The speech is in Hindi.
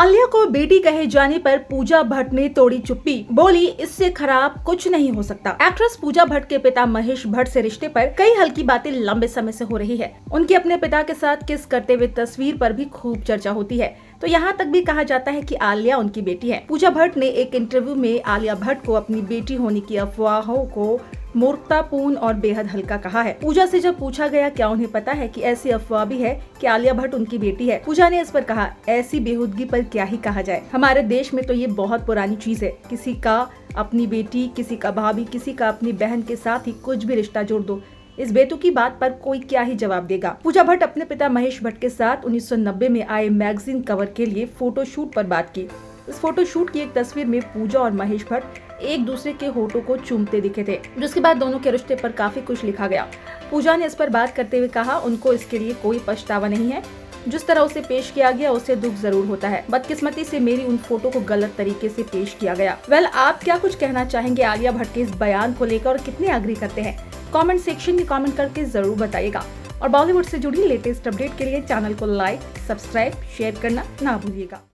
आलिया को बेटी कहे जाने पर पूजा भट्ट ने तोड़ी चुप्पी, बोली इससे खराब कुछ नहीं हो सकता। एक्ट्रेस पूजा भट्ट के पिता महेश भट्ट से रिश्ते पर कई हल्की बातें लंबे समय से हो रही है। उनकी अपने पिता के साथ किस करते हुए तस्वीर पर भी खूब चर्चा होती है, तो यहाँ तक भी कहा जाता है कि आलिया उनकी बेटी है। पूजा भट्ट ने एक इंटरव्यू में आलिया भट्ट को अपनी बेटी होने की अफवाहों को मूर्खतापूर्ण और बेहद हल्का कहा है। पूजा से जब पूछा गया क्या उन्हें पता है कि ऐसी अफवाह भी है कि आलिया भट्ट उनकी बेटी है, पूजा ने इस पर कहा, ऐसी बेहूदगी पर क्या ही कहा जाए। हमारे देश में तो ये बहुत पुरानी चीज है, किसी का अपनी बेटी, किसी का भाभी, किसी का अपनी बहन के साथ ही कुछ भी रिश्ता जोड़ दो, इस बेतुकी बात पर कोई क्या ही जवाब देगा। पूजा भट्ट अपने पिता महेश भट्ट के साथ 1990 में आए मैगजीन कवर के लिए फोटोशूट पर बात की। इस फोटोशूट की एक तस्वीर में पूजा और महेश भट्ट एक दूसरे के होठों को चूमते दिखे थे, जिसके बाद दोनों के रिश्ते पर काफी कुछ लिखा गया। पूजा ने इस पर बात करते हुए कहा, उनको इसके लिए कोई पछतावा नहीं है, जिस तरह उसे पेश किया गया उसे दुख जरूर होता है। बदकिस्मती से मेरी उन फोटो को गलत तरीके से पेश किया गया। वेल, आप क्या कुछ कहना चाहेंगे आलिया भट्ट के इस बयान को लेकर और कितने एग्री करते हैं? कमेंट सेक्शन में कमेंट करके जरूर बताइएगा। और बॉलीवुड से जुड़ी लेटेस्ट अपडेट के लिए चैनल को लाइक, सब्सक्राइब, शेयर करना ना भूलिएगा।